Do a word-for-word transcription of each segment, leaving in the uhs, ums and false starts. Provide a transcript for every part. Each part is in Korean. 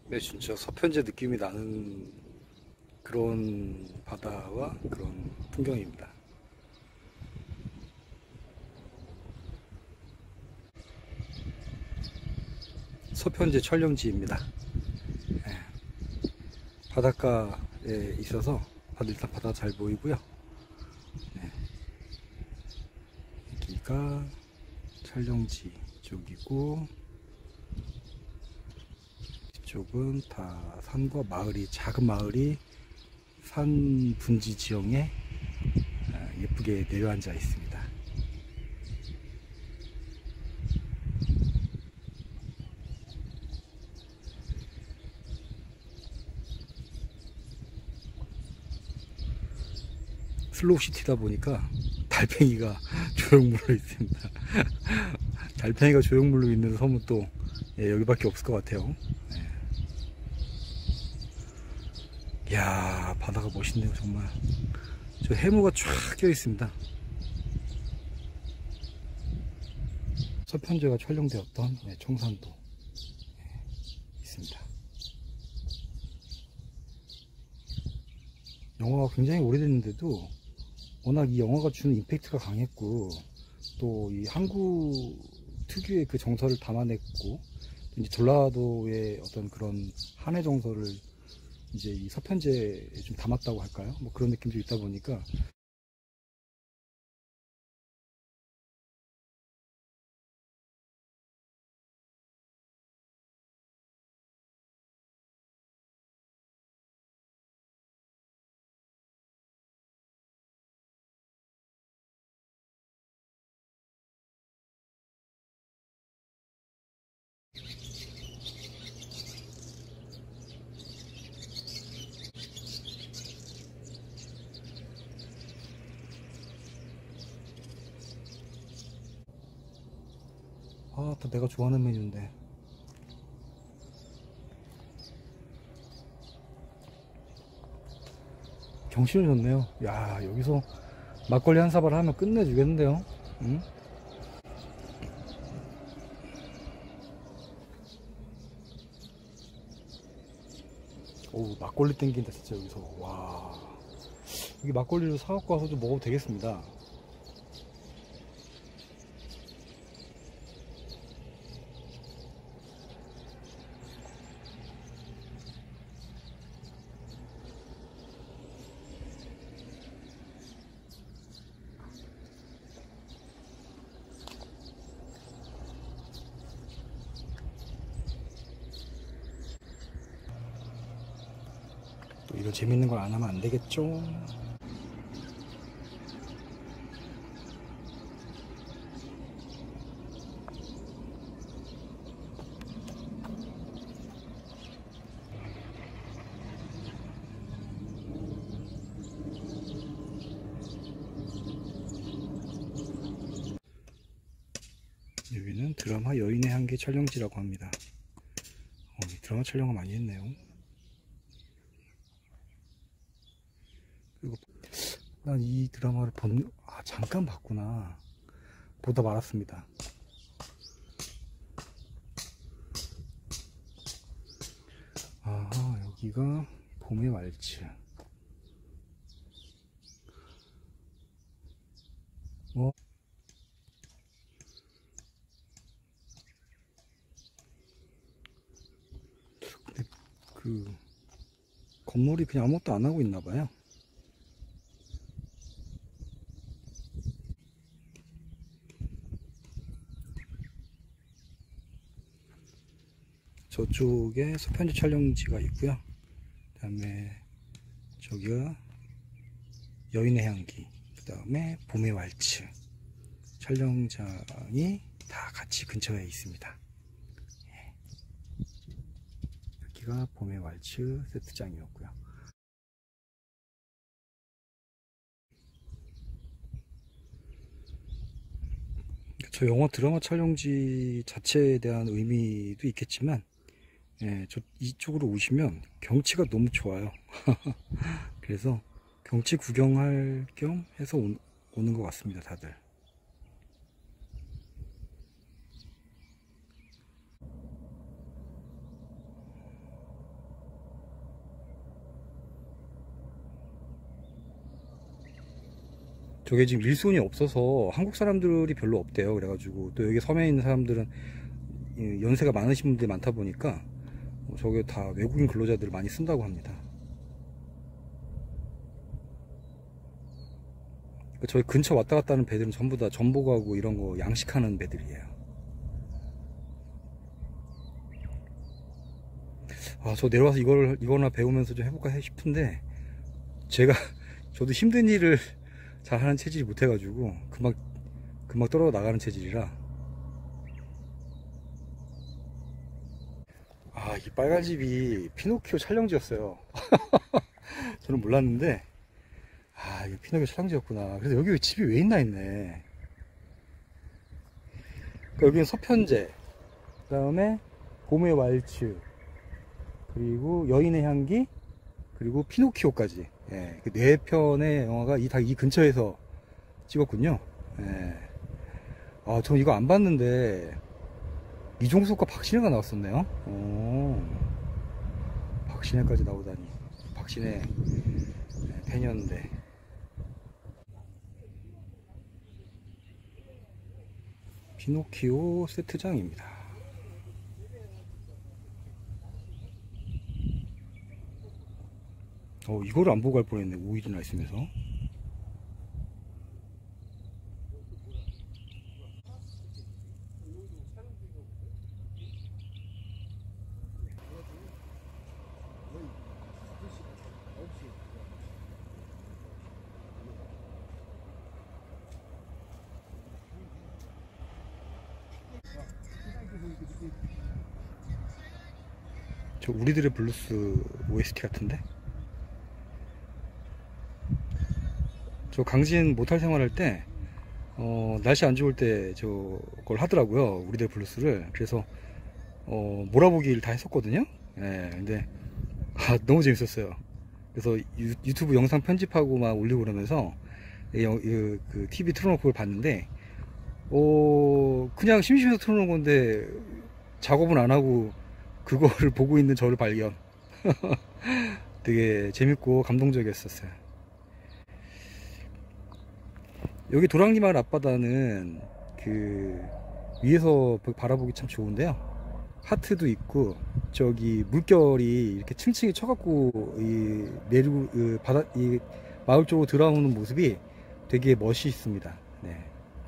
네, 진짜 서편제 느낌이 나는 그런 바다와 그런 풍경입니다. 서편제 촬영지입니다. 네, 바닷가에 있어서 일단 바다 잘 보이고요. 네, 여기가 촬영지 쪽이고, 이쪽은 다 산과 마을이, 작은 마을이 산 분지 지형에 예쁘게 내려앉아 있습니다. 슬로우 시티다 보니까 달팽이가 조형물로 있습니다. 달팽이가 조형물로 있는 섬은 또 예, 여기밖에 없을 것 같아요. 예. 이야, 바다가 멋있네요, 정말. 저 해무가 쫙 껴 있습니다. 서편제가 촬영되었던 네, 청산도 예, 있습니다. 영화가 굉장히 오래됐는데도 워낙 이 영화가 주는 임팩트가 강했고, 또 이 항구 특유의 그 정서를 담아냈고, 이제 전라도의 어떤 그런 한해 정서를 이제 이 서편제에 좀 담았다고 할까요? 뭐 그런 느낌도 있다 보니까 아, 또 내가 좋아하는 메뉴인데. 정신을 줬네요. 야, 여기서 막걸리 한 사발 하면 끝내주겠는데요. 응? 오, 막걸리 땡긴다 진짜 여기서. 와, 여기 막걸리를 사갖고 와서 좀 먹어도 되겠습니다. 또 이런 재밌는 걸 안 하면 안 되겠죠. 여기는 드라마 여인의 향기 촬영지라고 합니다. 어, 드라마 촬영을 많이 했네요. 그리고 난 이 드라마를 본, 아, 잠깐 봤구나. 보다 말았습니다. 아, 여기가 봄의 왈츠. 어? 근데 그 건물이 그냥 아무것도 안 하고 있나 봐요. 저쪽에 서편지 촬영지가 있고요. 그 다음에 저기가 여인의 향기, 그 다음에 봄의 왈츠 촬영장이 다 같이 근처에 있습니다. 여기가 봄의 왈츠 세트장이었고요. 저 영화 드라마 촬영지 자체에 대한 의미도 있겠지만, 예, 저 이쪽으로 오시면 경치가 너무 좋아요. 그래서 경치 구경할 겸 해서 오, 오는 것 같습니다, 다들. 저게 지금 일손이 없어서 한국 사람들이 별로 없대요. 그래가지고 또 여기 섬에 있는 사람들은 연세가 많으신 분들이 많다 보니까 저게 다 외국인 근로자들을 많이 쓴다고 합니다. 저희 근처 왔다 갔다 하는 배들은 전부 다 전복하고 이런 거 양식하는 배들이에요. 아, 저 내려와서 이걸, 이거나 배우면서 좀 해볼까 싶은데, 제가, 저도 힘든 일을 잘 하는 체질이 못해가지고, 금방, 금방 떨어져 나가는 체질이라. 아, 이 빨간 집이 피노키오 촬영지였어요. 저는 몰랐는데, 아, 이거 피노키오 촬영지였구나. 그래서 여기 집이 왜 있나 했네. 그러니까 여기는 서편제, 그 다음에 봄의 왈츠, 그리고 여인의 향기, 그리고 피노키오까지. 예, 그 네 편의 영화가 이, 다 이 근처에서 찍었군요. 예. 아, 전 이거 안 봤는데, 이종석과 박신혜가 나왔었네요. 오, 박신혜까지 나오다니. 박신혜 예, 팬이었는데. 피노키오 세트장입니다. 어, 이거를 안 보고 갈 뻔했네. 오 일이나 있으면서. 저 우리들의 블루스 오에스티 같은데? 저 강진 모탈 생활할 때 어, 날씨 안 좋을 때 저걸 하더라고요. 우리들 블루스를. 그래서 어, 몰아보기를 다 했었거든요. 예, 근데 아, 너무 재밌었어요. 그래서 유, 유튜브 영상 편집하고 막 올리고 그러면서 이, 이, 그 티비 틀어놓고 그걸 봤는데 어, 그냥 심심해서 틀어놓은 건데 작업은 안 하고 그거를 보고 있는 저를 발견. 되게 재밌고 감동적이었었어요. 여기 도랑리 마을 앞바다는 그 위에서 바라보기 참 좋은데요. 하트도 있고 저기 물결이 이렇게 층층이 쳐갖고 이 내륙 그 바다 이 마을 쪽으로 들어오는 모습이 되게 멋있습니다. 네.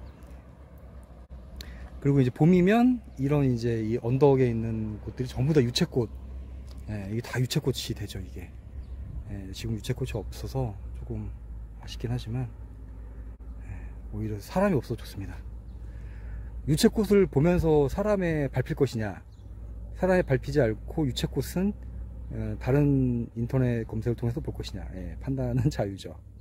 그리고 이제 봄이면 이런 이제 이 언덕에 있는 곳들이 전부 다 유채꽃. 네, 이게 다 유채꽃이 되죠 이게. 네, 지금 유채꽃이 없어서 조금 아쉽긴 하지만. 오히려 사람이 없어서 좋습니다. 유채꽃을 보면서 사람에 밟힐 것이냐, 사람에 밟히지 않고 유채꽃은 다른 인터넷 검색을 통해서 볼 것이냐, 예, 판단은 자유죠.